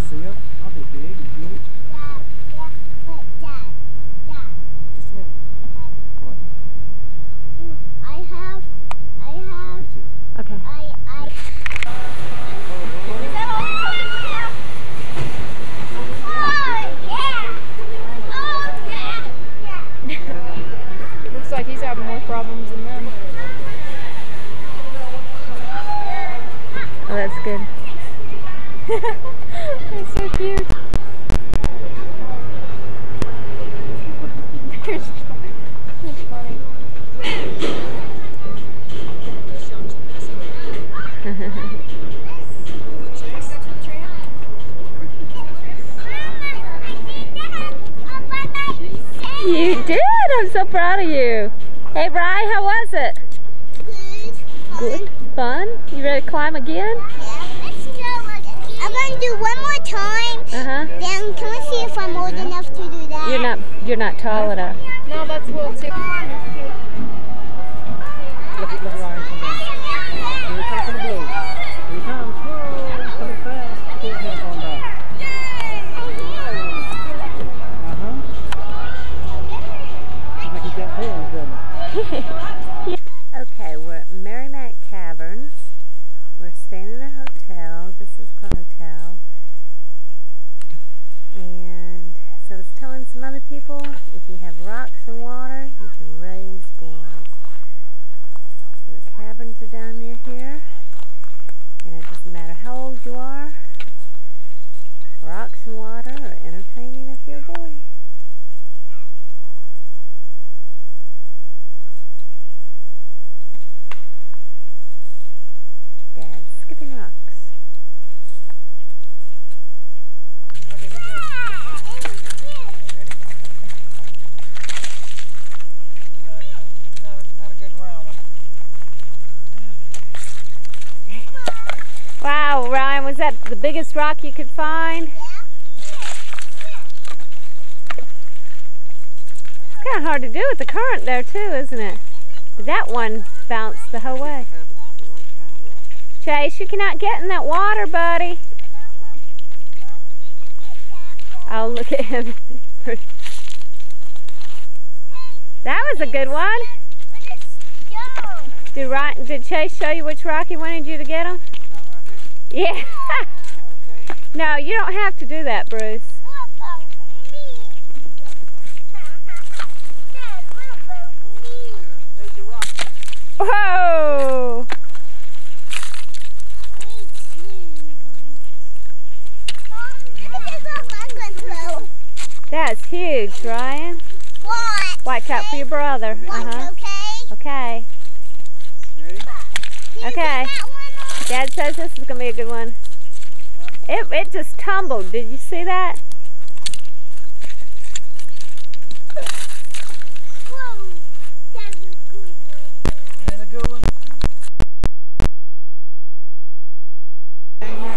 see them? I'll be big and huge. Dad, yeah, but Dad. Just a minute. What? I have. Okay. Is that all you're coming for now? Oh, yeah. Looks like he's having more problems than them. Oh, that's good. That's so cute. That's funny. You did! I'm so proud of you. Hey, Bri, how was it? Good. Fun? You ready to climb again? Yeah, let's go again. I'm going to do one more time. Then can we see if I'm old enough to do that? You're not tall enough. No, that's cool too. Look at Ryan come down. Here he comes from the blue. Here he comes. Whoa, he's coming fast. Look at him going down. Looks like he's got horns, doesn't he? Okay, we're at Merrimack Caverns. We're staying in a hotel. This is called a hotel. And so I was telling some other people, if you have rocks and water, you can raise boys. So the caverns are down near here. And it doesn't matter how old you are. Rocks and water are entertaining if you're a boy. Dad's skipping rocks. Not a good round one. Wow, Ryan, was that the biggest rock you could find? It's kind of hard to do with the current there too, isn't it? But that one bounced the whole way. Chase, you cannot get in that water, buddy. Oh, look at him. That was a good one. Did Chase show you which rock he wanted you to get him? Yeah. No, you don't have to do that, Bruce. There's your rock. Whoa! That's huge, Ryan. What? Watch out for your brother. Okay. Okay. Ready? Okay. Dad says this is going to be a good one. It just tumbled. Did you see that? Whoa. That's a good one. That's a good one.